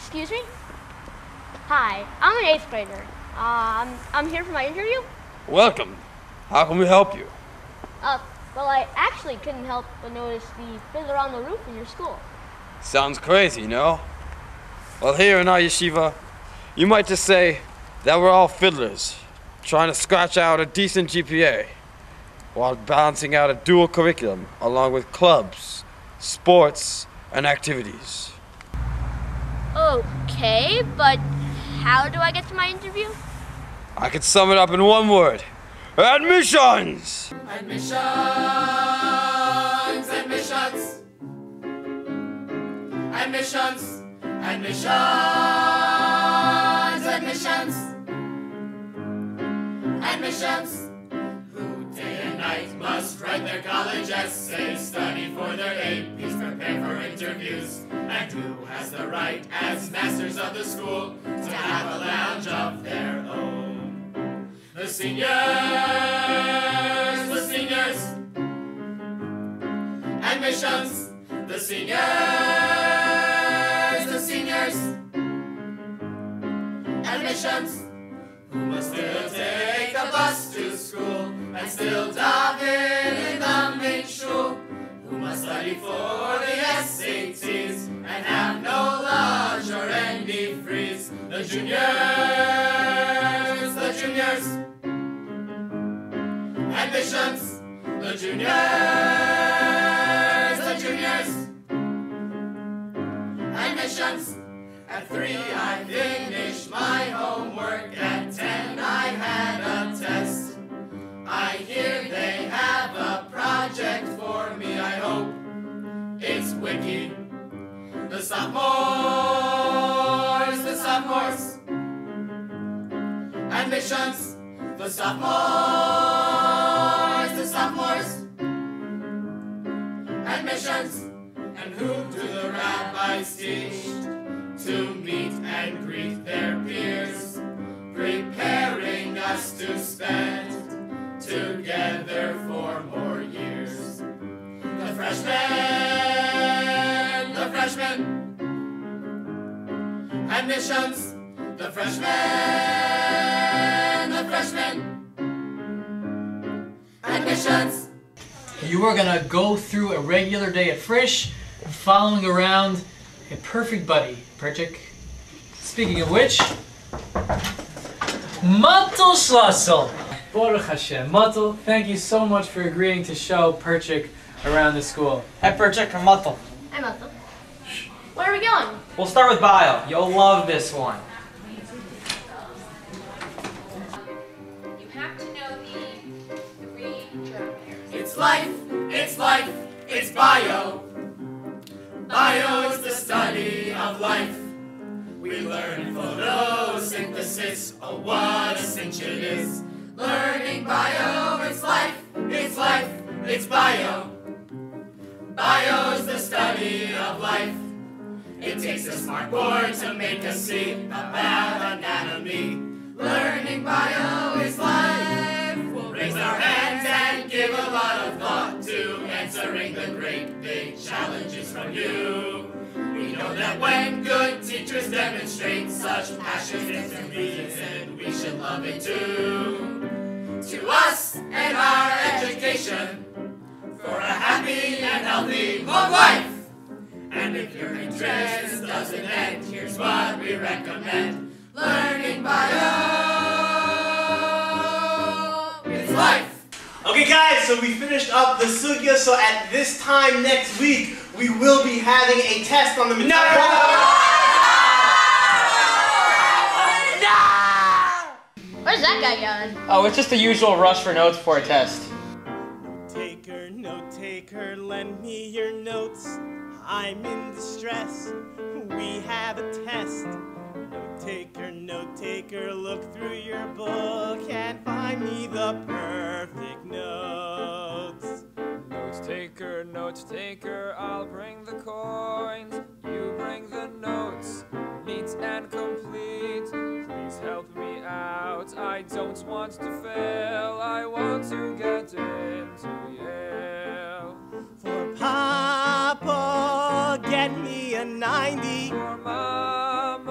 Excuse me? Hi, I'm an 8th grader. I'm here for my interview. Welcome. How can we help you? Well, I actually couldn't help but notice the fiddler on the roof in your school. Sounds crazy, no? Well, here in our yeshiva, you might just say that we're all fiddlers, trying to scratch out a decent GPA, while balancing out a dual curriculum along with clubs, sports, and activities. Okay, but how do I get to my interview? I could sum it up in one word. Admissions! Admissions, admissions, admissions, admissions, admissions, admissions. Who day and night must write their college essays, study for their APs, prepare for interviews, and who has the right as masters of the school to have a lounge of their own. The seniors, admissions, the seniors, admissions, who must still take a bus to school and still daven in the main shul, who must study for the SATs and have no lunch or any freeze. The juniors, admissions, the juniors, admissions. At 3 I finished my homework, at 10 I had a test. I hear they have a project for me, I hope it's wiki. The sophomores, admissions, the sophomores, admissions. And who do the rabbis teach? To meet and greet their peers, preparing us to spend together for more years. The freshmen, admissions, the freshmen, admissions. You are gonna go through a regular day at Frisch, following around a perfect buddy, Perchik. Speaking of which, Matel Schlossel! Baruch Hashem. Matel, thank you so much for agreeing to show Perchik around the school. Hey Perchik, I'm Matel. Hi, Matel. Where are we going? We'll start with bio. You'll love this one. You have to know the 3 germ pairs. It's life, it's bio. Bio is the study of life. We learn photosynthesis, oh what a cinch it is. Learning bio, it's life, it's bio. Bio is the study of life. It takes a smart board to make us see about anatomy. Learning bio is life. We'll raise our hands and give a lot of thought to answering the great big challenges from you. We know that when good teachers demonstrate such passion into reason, we should love it too. To us and our education, for a happy and healthy long life. And if your interest doesn't end, here's what we recommend. Learning bio is life. Okay guys, so we finished up the sugya, so at this time next week, we will be having a test on the material. Where's that guy going? Oh, it's just the usual rush for notes before a test. Note taker, lend me your notes. I'm in distress. We have a test. Note taker, look through your book and find me the perfect notes. Note taker, I'll bring the coins, you bring the notes, neat and complete. Please help me out, I don't want to fail, I want to get into Yale. For Papa, get me a 90. For Mama,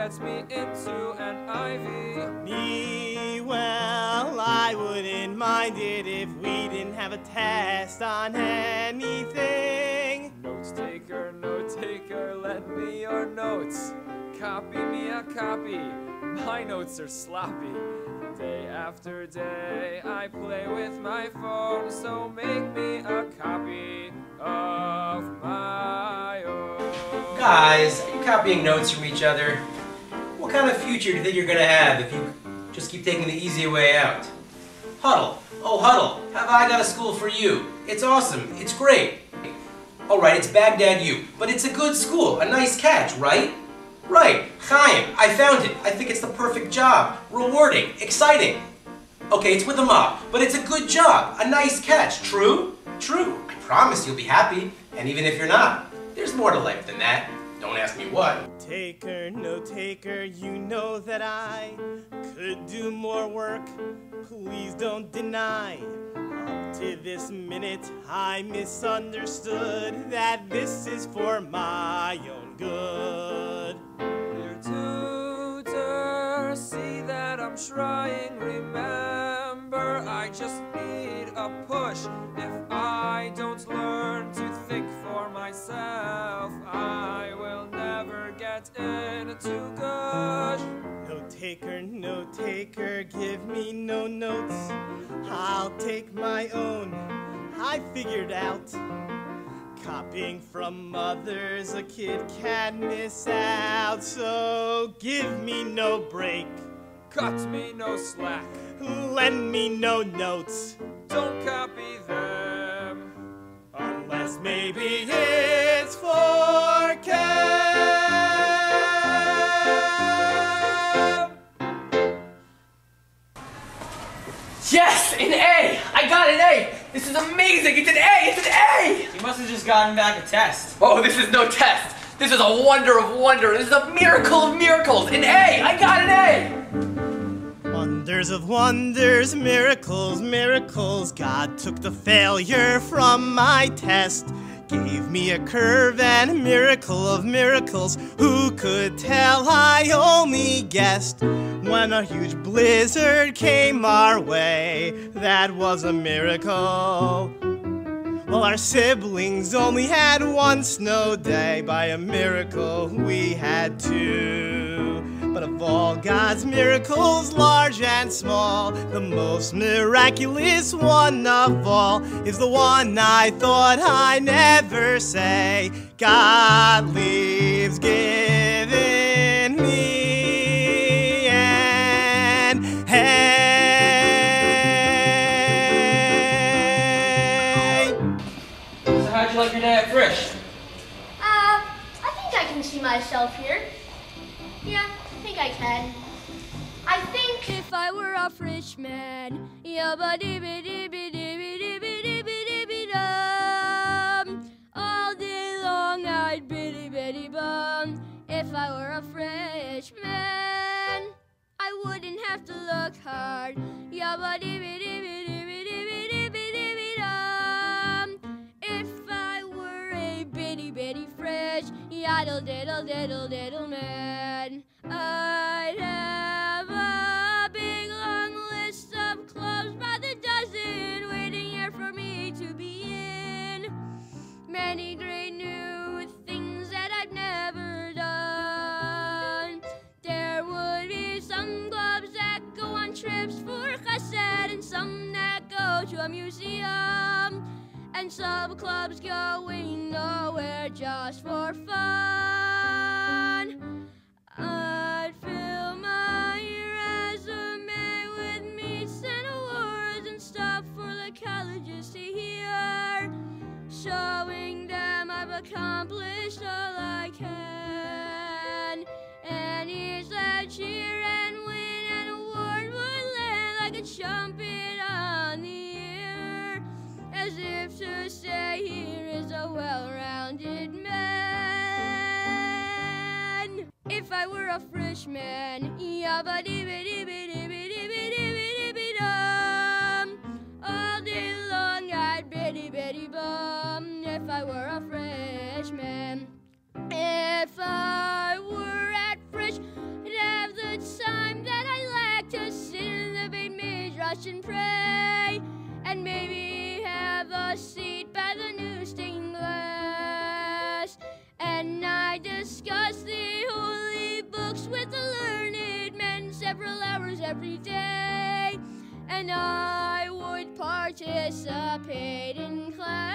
gets me into an ivy. Me, well, I wouldn't mind it if we didn't have a test on anything. Note taker, lend me your notes. Copy me a copy, my notes are sloppy. Day after day, I play with my phone, so make me a copy of my own. Guys, are you copying notes from each other? What kind of future do you think you're gonna have if you just keep taking the easy way out? Huddle, oh Huddle, have I got a school for you? It's awesome, it's great. Alright, it's Baghdad U, but it's a good school, a nice catch, right? Right, Chaim, I found it. I think it's the perfect job. Rewarding, exciting. Okay, it's with a mob, but it's a good job, a nice catch. True? True. I promise you'll be happy, and even if you're not, there's more to life than that. Don't ask me what. Taker, no taker, you know that I could do more work. Please don't deny. Up to this minute, I misunderstood that this is for my own good. Dear tutor, see that I'm trying. Remember, I just need a push. If I don't learn to think for myself, I will never get into gush. No taker, give me no notes. I'll take my own. I figured out. Copying from others, a kid can't miss out. So give me no break. Cut me no slack. Lend me no notes. Don't copy them. Unless maybe it's for Cam. Yes, an A! I got an A! This is amazing! It's an A! It's an A! You must have just gotten back a test. Oh, this is no test. This is a wonder of wonders. This is a miracle of miracles. An A! I got an A! Wonders of wonders, miracles, miracles. God took the failure from my test. Gave me a curve and a miracle of miracles. Who could tell? I only guessed. When a huge blizzard came our way, that was a miracle. Well, our siblings only had one snow day. By a miracle, we had two. But of all God's miracles, large and small, the most miraculous one of all is the one I thought I'd never say. God leaves giving me an A. So how'd you like your day at Frisch? I think I can see myself here. Yeah, I think I can. I think if I were a Frisch man, yabba-dibby-dibby-dibby-dibby-dibby-dum, all day long I'd bitty-bitty-bum. If I were a Frisch man, I wouldn't have to look hard. Yabba-dibby-dibby-dibby-dibby-dibby-dum. If I were a bitty-bitty Frisch, yaddle-diddle-diddle-diddle man, I'd have a big long list of clubs by the dozen waiting here for me to be in. Many great new things that I've never done. There would be some clubs that go on trips for chesed and some that go to a museum. And some clubs going nowhere just for fun. I'd fill my resume with meets and awards and stuff for the colleges to hear, showing them I've accomplished all I can. And each that cheer and win an award would land like a trumpet on the ear, as if to say, here is a well-rounded man. If I were a Frisch man, yabba-dibby-dibby-dibby-dibby-dibby-dum, all day long I'd bitty-bitty-bum. If I were a Frisch man, if I were at Frisch, watch and pray, and maybe have a seat by the new stained glass. And I discuss the holy books with the learned men several hours every day, and I would participate in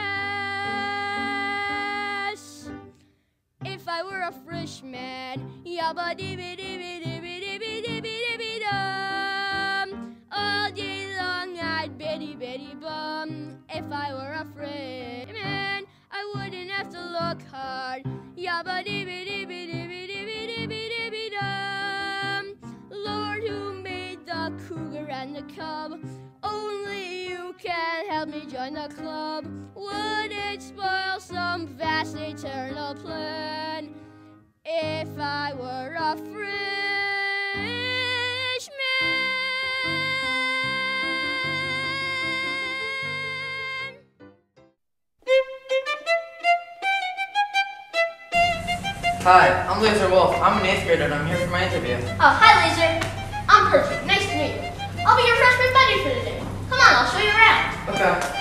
class. If I were a Frisch man, yabba dibby dibby dibby dibby dibby dibby dum, all day long I'd bitty bitty bum. If I were a Frisch man, I wouldn't have to look hard, yabba dibby dibby dibby dibby dibby dibby dum. Lord, who made the cougar and the cub? Only you can help me join the club. Would it spoil some vast eternal plan if I were a Frisch man? Hi, I'm Laser Wolf. I'm an 8th grader and I'm here for my interview. Oh, hi, Laser. I'm Perfect. Nice to meet you. I'll be your freshman buddy for the day. Come on, I'll show you around. Okay.